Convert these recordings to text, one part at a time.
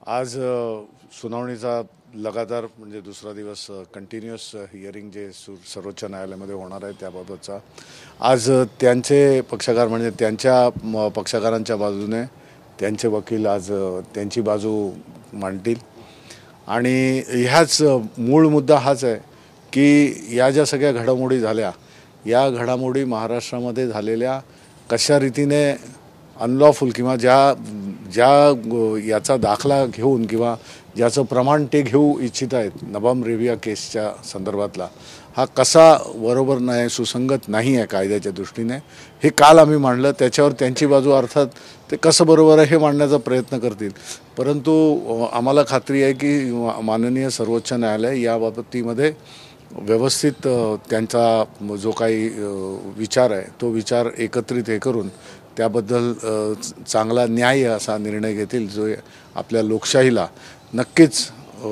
आज सुनावणीचा लगातार म्हणजे दुसरा दिवस कंटिन्युअस हिअरिंग जे सर्वोच्च न्यायालयामध्ये होणार आहे त्याबाबतचा आज त्यांचे पक्षकार म्हणजे त्यांच्या पक्षकारांच्या बाजूने त्यांचे वकील आज त्यांची बाजू मांडतील आणि ह्याच मूळ मुद्दा हाच आहे की या ज्या सगळ्या घडामोडी झाल्या या घडामोडी महाराष्ट्रामध्ये झालेल्या कशा रीतीने अनलॉफुल किंवा ज्या ज्या याचा दाखला घेऊन किंवा ज्याचं प्रमाण ते घेऊ इच्छित आहेत नबाम रेबिया केसच्या संदर्भातला हा कसा बरोबर नाही सुसंगत नाही आहे कायद्याच्या दृष्टीने हे काल आम्ही मांडलं। त्याच्यावर त्यांची बाजू अर्थात ते कसं बरोबर आहे हे मांडण्याचा प्रयत्न करतील, परंतु आम्हाला खात्री आहे की माननीय सर्वोच्च न्यायालय या बाबतीमध्ये व्यवस्थित त्यांचा जो काही विचार आहे तो विचार एकत्रित हे करून त्याबद्दल चांगला न्याय असा निर्णय घेतील जो आपल्या लोकशाहीला नक्कीच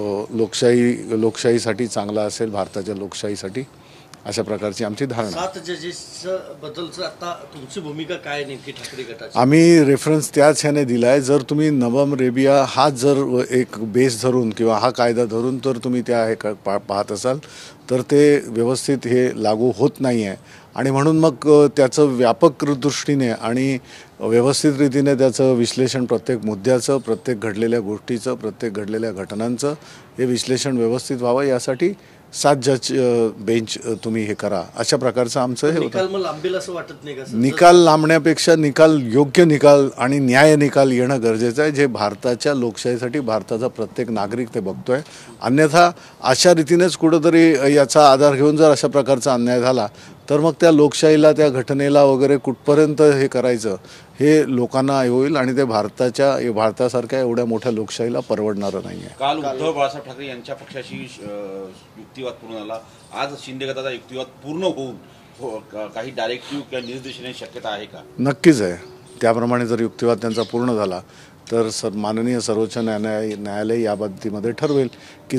लोकशाहीसाठी चांगला असेल, भारताच्या लोकशाहीसाठी अशा प्रकारची आमची धारणा। 7 जजेस बद्दलचं आता तुमची भूमिका काय नेमकी ठाकरे गटाची? आम्ही रेफरन्स त्याच ह्याने दिला आहे। जर तुम्ही नबाम रेबिया हा जर एक बेस धरून किंवा हा कायदा धरून तर तुम्ही त्या हे पाहत असाल तर ते व्यवस्थित हे लागू होत नाही आहे आणि म्हणून मग त्याचं व्यापक दृष्टीने आणि व्यवस्थित रीतीने त्याचं विश्लेषण प्रत्येक मुद्द्याचं, प्रत्येक घडलेल्या गोष्टीचं, प्रत्येक घडलेल्या घटनांचं हे विश्लेषण व्यवस्थित व्हावं यासाठी 7 जज बेंच तुम्ही हे करा अशा प्रकारचं आमचं हे निकाल मग लांबेल असं वाटत नाही का? निकाल लांबण्यापेक्षा निकाल योग्य निकाल आणि न्याय निकाल येणं गरजेचं आहे जे भारताच्या लोकशाहीसाठी भारताचा प्रत्येक नागरिक ते बघतोय। अन्यथा अशा रीतीनेच कुठंतरी याचा आधार घेऊन जर अशा प्रकारचा अन्याय झाला तर मग त्या लोकशाहीला त्या घटनेला वगैरे कुठपर्यंत हे करायचं हे लोकांना होईल आणि ते भारतासारख्या एवढ्या मोठ्या लोकशाहीला परवडणारं नाही आहे। काल उद्धव बाळासाहेब ठाकरे यांच्या पक्षाशी युक्तिवाद पूर्ण झाला, आज शिंदे गटाचा युक्तिवाद पूर्ण होऊन काही डायरेक्टिव्ह किंवा निर्देश येण्याची शक्यता आहे का? नक्कीच आहे। त्याप्रमाणे जर युक्तिवाद त्यांचा पूर्ण झाला तर माननीय सर्वोच्च न्यायालय या बाबतीमध्ये ठरवेल की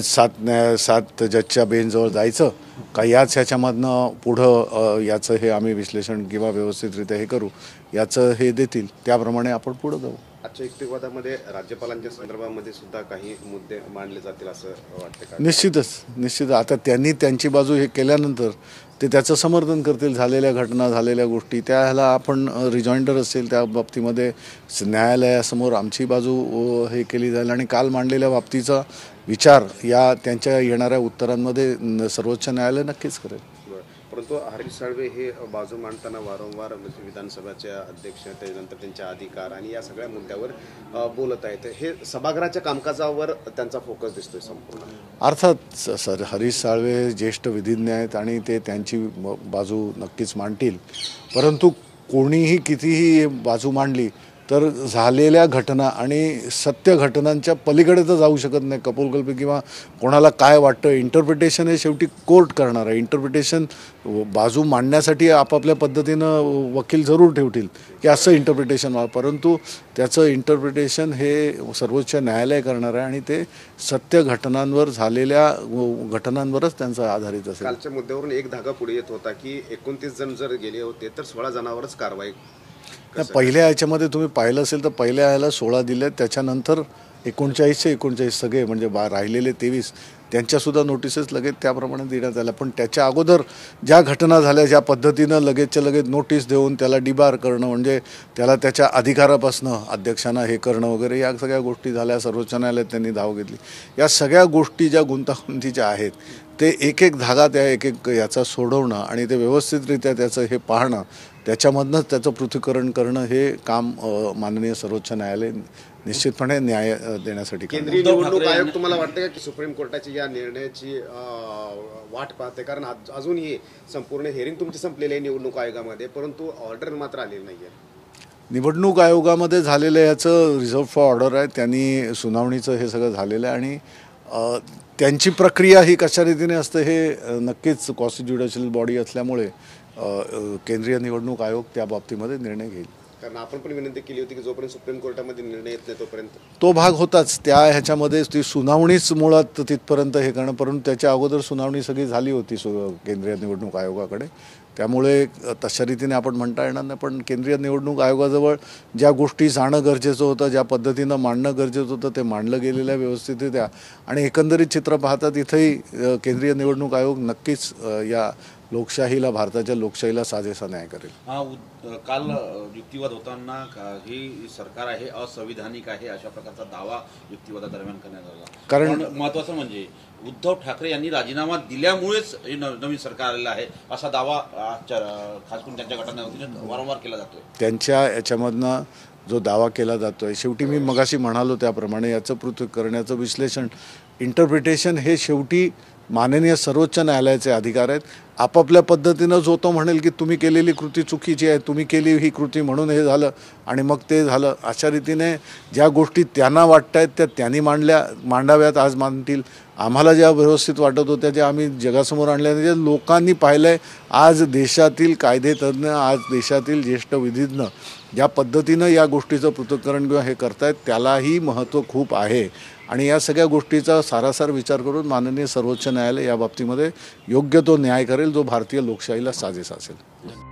7 जजच्या बेंचजवळ जायचं का याच ह्याच्यामधनं पुढं याचं हे आम्ही विश्लेषण किंवा व्यवस्थितरित्या हे करू याचं हे देतील, त्याप्रमाणे आपण पुढं जाऊ। आजच्या युक्तिवादामध्ये राज्यपालांच्या संदर्भामध्ये सुद्धा काही मुद्दे मांडले जातील असं वाटतं का? निश्चित आता त्यांनी त्यांची बाजू हे केल्यानंतर ते त्याचं समर्थन करतील। झालेल्या घटना झालेल्या गोष्टी त्या ह्याला आपण रिजॉइंडर असेल त्या बाबतीमध्ये न्यायालयासमोर आमची बाजू हे केली जाईल आणि काल मांडलेल्या बाबतीचा विचार या त्यांच्या येणाऱ्या उत्तरांमध्ये सर्वोच्च न्यायालय नक्कीच करेल। परंतु हरीश साळवे हे बाजू मांडताना वारंवार म्हणजे विधानसभेच्या अध्यक्ष त्यानंतर त्यांचे अधिकार आणि या सगळ्या मुद्द्यावर बोलत आहेत। हे सभागृहाच्या कामकाजावर त्यांचा फोकस दिसतोय संपूर्ण। अर्थात हरीश साळवे ज्येष्ठ विधिज्ञ आहेत आणि ते त्यांची बाजू नक्कीच मांडतील, परंतु कोणीही कितीही बाजू मांडली तर झालेल्या घटना आणि सत्य घटनांच्या पलीकडे तर जाऊ शकत नाही। कपोलकल्पी किंवा कोणाला काय वाटतं इंटरप्रिटेशन हे शेवटी कोर्ट करणार आहे। इंटरप्रिटेशन बाजू मांडण्यासाठी आपापल्या पद्धतीनं वकील जरूर ठेवतील की असं इंटरप्रिटेशन व्हा, परंतु त्याचं इंटरप्रिटेशन हे सर्वोच्च न्यायालय करणार आहे आणि ते सत्य घटनांवर झालेल्या घटनांवरच त्यांचं आधारित असेल। कालच्या मुद्द्यावरून एक धागा पुढे येत होता की 29 जण जर गेले होते तर 16 जणांवरच कारवाई। पहिल्या ह्याच्यामध्ये तुम्ही पाहिलं असेल तर पहिल्या ह्याला 16 दिले, त्याच्यानंतर 39 सगळे म्हणजे राहिलेले 23 त्यांच्यासुद्धा नोटिसेस लगेच त्याप्रमाणे देण्यात आल्या। पण त्याच्या अगोदर ज्या घटना झाल्या ज्या पद्धतीनं लगेचच्या लगेच नोटीस देऊन त्याला डिबार करणं म्हणजे त्याला त्याच्या अधिकारापासनं अध्यक्षांना हे करणं वगैरे या सगळ्या गोष्टी झाल्या। सर्वोच्च न्यायालयात त्यांनी धाव घेतली। या सगळ्या गोष्टी ज्या गुंतागुंतीच्या आहेत ते एक धागा त्या एक याचा सोडवणं आणि ते व्यवस्थितरित्या त्याचं हे पाहणं त्याच्यामधनंच त्याचं पृथक्करण करणं हे काम माननीय सर्वोच्च न्यायालय निश्चितपणे न्याय देण्यासाठी। केंद्रीय निवडणूक आयोग तुम्हाला वाटतं का की सुप्रीम कोर्टाची या निर्णयाची वाट पाहते? कारण अजूनही संपूर्ण हिअरिंग तुमची संपलेली आहे निवडणूक आयोगामध्ये, परंतु ऑर्डर मात्र आलेली नाही आहे। निवडणूक आयोगामध्ये झालेलं याचं रिझर्व फॉर ऑर्डर आहे, त्यांनी सुनावणीचं हे सगळं झालेलं आहे आणि त्यांची प्रक्रिया ही कशा रीतीने असते हे नक्कीच कॉन्स्टिट्युशनल बॉडी असल्यामुळे केंद्रीय निवडणूक आयोग त्या बाबतीमध्ये निर्णय घेईल। कारण आपण पण विनंती केली होती की जोपर्यंत सुप्रीम कोर्टामध्ये निर्णय येत नाही तोपर्यंत तो भाग होताच त्या ह्याच्यामध्ये ती सुनावणीच मुळात तिथपर्यंत हे करणं, परंतु त्याच्या अगोदर सुनावणी सगळी झाली होती केंद्रीय निवडणूक आयोगाकडे त्यामुळे तशा रीतीने आपण म्हणता येणार नाही, पण केंद्रीय निवडणूक आयोगाजवळ ज्या गोष्टी जाणं गरजेचं होतं, ज्या पद्धतीनं मांडणं गरजेचं होतं ते मांडलं गेलेलं आहे व्यवस्थितरित्या. आणि एकंदरीत चित्र पाहता तिथंही केंद्रीय निवडणूक आयोग नक्कीच या लोकशाहीला, भारताच्या लोकशाहीला साजेसा न्याय करेल. काल युक्तिवाद होताना ही सरकार आहे असंविधानिक आहे अशा प्रकारचा दावा युक्तिवादादरम्यान करण्यात आला. कारण महत्वाचं म्हणजे उद्धव ठाकरे यांनी राजीनामा दिल्यामुळेच हे नवीन सरकार आलेलं आहे असा दावा खास करून त्यांच्या गटाच्या वतीने वारंवार केला जातोय. त्यांच्या याच्यामधनं जो दावा केला जातोय, शेवटी मी मगाशी म्हणालो त्याप्रमाणे याचं पृथक करण्याचं विश्लेषण, इंटरप्रिटेशन हे शेवटी माननीय सर्वोच्च न्यायालयाचे अधिकार आहेत. आपापल्या पद्धतीनं जो तो म्हणेल की तुम्ही केलेली कृती चुकीची आहे, तुम्ही केली ही कृती म्हणून हे झालं आणि मग ते झालं, अशा रीतीने ज्या गोष्टी त्यांना वाटत आहेत त्या त्यांनी मांडाव्यात, आज मानतील. आम्हाला ज्या व्यवस्थित वाटत होत्या ज्या आम्ही जगासमोर आणल्या, जे लोकांनी पाहिलं आहे. आज देशातील कायदेतज्ञ, आज देशातील ज्येष्ठ विधिज्ञ ज्या पद्धतीनं या गोष्टीचं पृथक्करण किंवा हे करतायत त्यालाही महत्त्व खूप आहे. आणि या सगळ्या गोष्टीचा सारासार विचार करून माननीय सर्वोच्च न्यायालय या बाबतीमध्ये योग्य तो न्याय करेल जो भारतीय लोकशाहीला साजेसा असेल.